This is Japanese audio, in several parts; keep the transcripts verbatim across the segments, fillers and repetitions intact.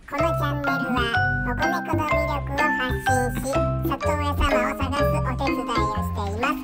このチャンネルは保護猫の魅力を発信し、里親様を探すお手伝いをしています。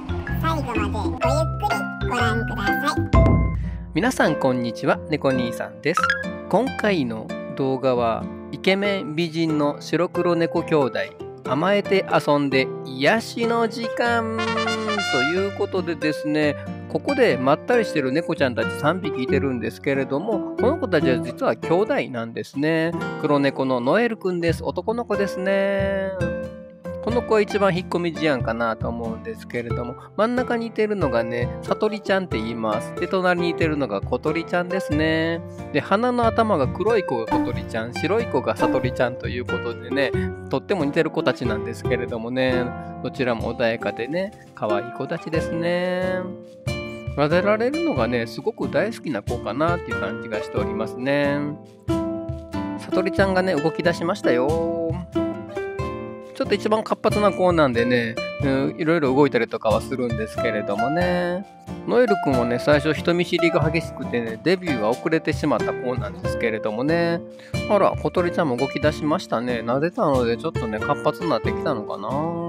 最後までごゆっくりご覧ください。 皆さんこんにちは、猫兄さんです。今回の動画はイケメン美人の白黒猫兄弟甘えて遊んで癒しの時間ということでですね、ここでまったりしてる猫ちゃんたちさんびきいてるんですけれども、この子たちは実は兄弟なんですね。黒猫のノエルくんです。男の子ですね。この子は一番引っ込み思案かなと思うんですけれども、真ん中にいてるのがね、さとりちゃんって言います。で、隣にいてるのが小鳥ちゃんですね。で、鼻の頭が黒い子が小鳥ちゃん、白い子がさとりちゃんということでね、とっても似てる子たちなんですけれどもね、どちらも穏やかでね、可愛い子たちですね。撫でられるのがね、すごく大好きな子かなっていう感じがしておりますね。さとりちゃんがね、動き出しましたよ。ちょっと一番活発な子なんでね、うん、いろいろ動いたりとかはするんですけれどもね。ノエル君もね、最初人見知りが激しくてね、デビューが遅れてしまった子なんですけれどもね。あら、小鳥ちゃんも動き出しましたね。撫でたのでちょっとね、活発になってきたのかな。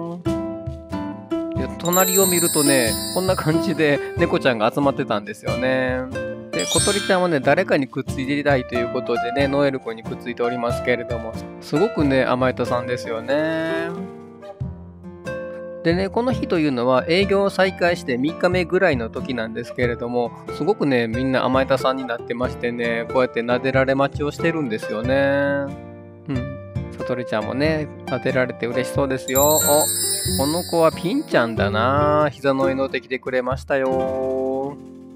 で、隣を見るとね、こんな感じで猫ちゃんが集まってたんですよね。で、小鳥ちゃんはね、誰かにくっついていたいということでね、ノエル君にくっついておりますけれども、すごくね、甘えたさんですよね。でね、この日というのは営業を再開してみっかめぐらいの時なんですけれども、すごくね、みんな甘えたさんになってましてね、こうやって撫でられ待ちをしてるんですよね。うん。さとりちゃんもね、撫でられて嬉しそうですよ。お、この子はピンちゃんだな。膝の上乗ってきてくれましたよ。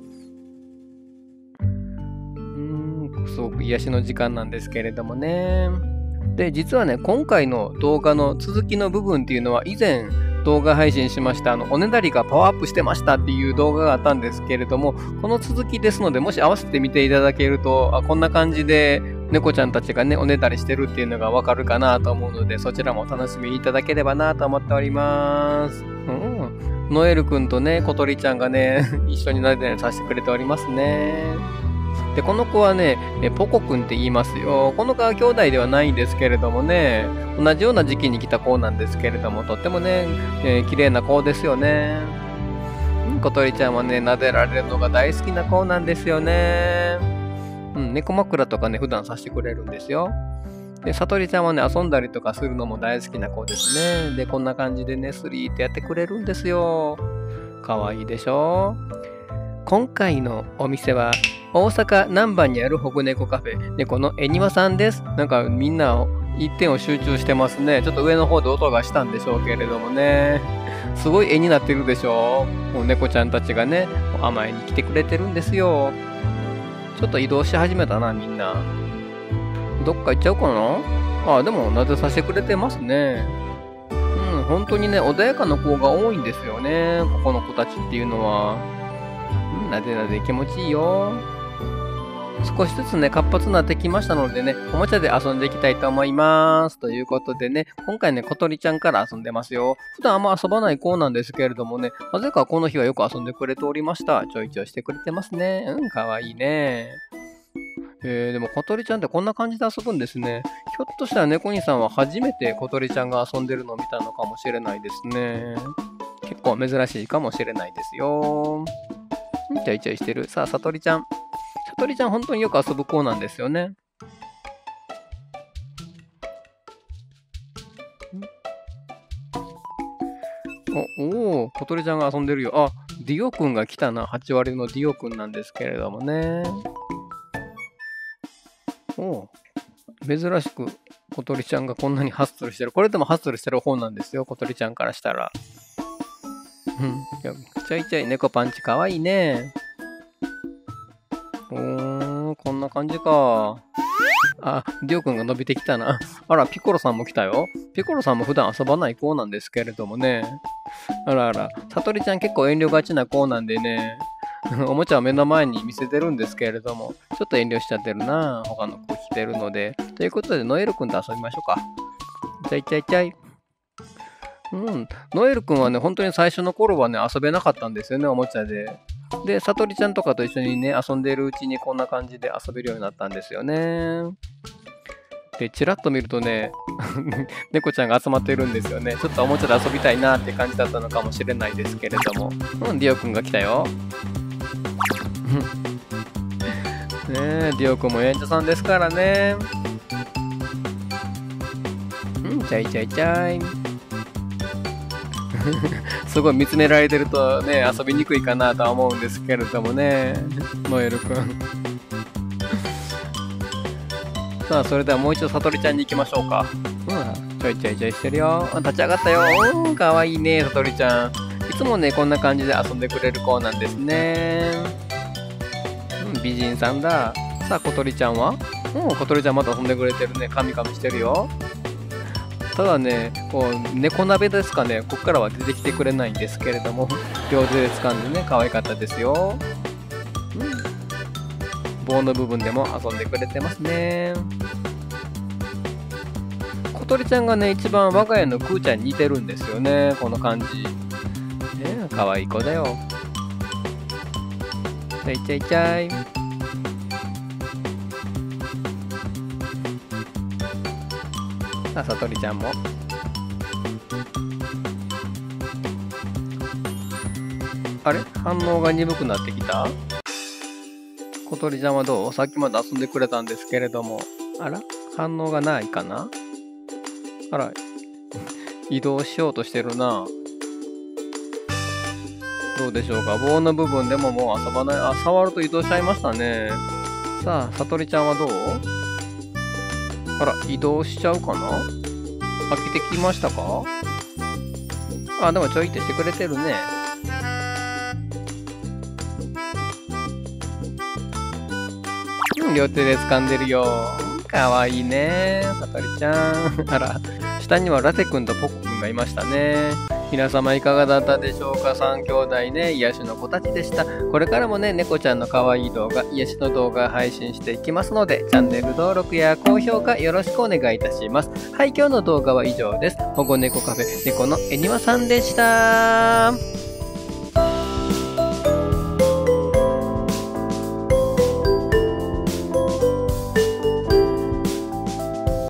すごく癒しの時間なんですけれどもね。で、実はね、今回の動画の続きの部分っていうのは以前動画配信しましたあのおねだりがパワーアップしてましたっていう動画があったんですけれども、この続きですので、もし合わせて見ていただけると、あ、こんな感じで猫ちゃんたちがねおねだりしてるっていうのがわかるかなと思うので、そちらもお楽しみいただければなと思っております。うん、ノエルくんとね小鳥ちゃんがね一緒になでさせてくれておりますね。で、この子はね、えポコくんって言いますよ。この子は兄弟ではないんですけれどもね、同じような時期に来た子なんですけれども、とってもね、えー、綺麗な子ですよね。うん、小鳥ちゃんはね、撫でられるのが大好きな子なんですよね。うん、猫枕とかね、普段させてくれるんですよ。で、さとりちゃんはね、遊んだりとかするのも大好きな子ですね。で、こんな感じでね、スリーってやってくれるんですよ。かわいいでしょ？今回のお店は大阪難波にある保護猫カフェ猫のえにわさんです。なんかみんな一点を集中してますね。ちょっと上の方で音がしたんでしょうけれどもね、すごい絵になってるでしょ。もう猫ちゃんたちがね甘えに来てくれてるんですよ。ちょっと移動し始めたな、みんな。どっか行っちゃうかな。あ、でもなでさせてくれてますね。うん、本当にね穏やかな子が多いんですよね、ここの子たちっていうのは。なでなで気持ちいいよ。少しずつね活発になってきましたのでね、おもちゃで遊んでいきたいと思います。ということでね、今回ね小鳥ちゃんから遊んでますよ。普段あんま遊ばない子なんですけれどもね、なぜかこの日はよく遊んでくれておりました。ちょいちょいしてくれてますね。うん、かわいいね。えー、でも小鳥ちゃんってこんな感じで遊ぶんですね。ひょっとしたら猫兄さんは初めて小鳥ちゃんが遊んでるのを見たのかもしれないですね。結構珍しいかもしれないですよ。ちょいちょいしてる。さあ、さとりちゃん。さとりちゃん、本当によく遊ぶ子なんですよね。お、おー、小鳥ちゃんが遊んでるよ。あ、ディオくんが来たな。はち割のディオくんなんですけれどもね。おー、珍しく小鳥ちゃんがこんなにハッスルしてる。これでもハッスルしてる方なんですよ。小鳥ちゃんからしたら。うん、ちょいちょい猫パンチかわいいね。おー、こんな感じか。あ、りょうくんが伸びてきたな。あら、ピコロさんも来たよ。ピコロさんも普段遊ばない子なんですけれどもね。あらあら、さとりちゃん結構遠慮がちな子なんでね。おもちゃを目の前に見せてるんですけれども、ちょっと遠慮しちゃってるな。他の子来てるので。ということで、ノエルくんと遊びましょうか。ちゃいちゃいちゃい。うん、ノエルくんはね、本当に最初の頃はね、遊べなかったんですよね、おもちゃで。で、さとりちゃんとかと一緒にね、遊んでいるうちにこんな感じで遊べるようになったんですよね。 で、ちらっと見るとね、猫ちゃんが集まってるんですよね。ちょっとおもちゃで遊びたいなって感じだったのかもしれないですけれども。うん、ディオくんが来たよ。ねえ、ディオくんも演者さんですからね。うん、ちゃいちゃいちゃい。すごい見つめられてるとね、遊びにくいかなとは思うんですけれどもね。ノエルくん。さあ、それではもう一度さとりちゃんに行きましょうか。うん、ちょいちょいちょいしてるよ。あ、立ち上がったよ。うん、かわいいね、さとりちゃん。いつもね、こんな感じで遊んでくれる子なんですね。うん、美人さんだ。さあ、小鳥ちゃんはうん、小鳥ちゃんまた遊んでくれてるね。カミカミしてるよ。ただね、こう、猫鍋ですかね。こっからは出てきてくれないんですけれども、両手で掴んでね、可愛かったですよ。うん。棒の部分でも遊んでくれてますね。小鳥ちゃんがね、一番我が家のクーちゃんに似てるんですよね、この感じ。ね、可愛い子だよ。ちゃいちゃいちゃい。さあ、さとりちゃんも。あれ？反応が鈍くなってきた？小鳥ちゃんはどう？さっきまで遊んでくれたんですけれども。あら？反応がないかな？あら、移動しようとしてるな。どうでしょうか。棒の部分でももう遊ばない。あ、触ると移動しちゃいましたね。さあ、さとりちゃんはどう？あら、移動しちゃうかな？飽きてきましたか？あ、でもちょいってしてくれてるね。うん、両手で掴んでるよ。かわいいね、さとりちゃん。あら、下にはラテくんとポコくんがいましたね。皆様いかがだったでしょうか。さん兄弟ね、癒しの子たちでした。これからもね、猫ちゃんの可愛い動画、癒しの動画配信していきますので、チャンネル登録や高評価よろしくお願いいたします。はい、今日の動画は以上です。保護猫カフェ猫のえにわさんでした。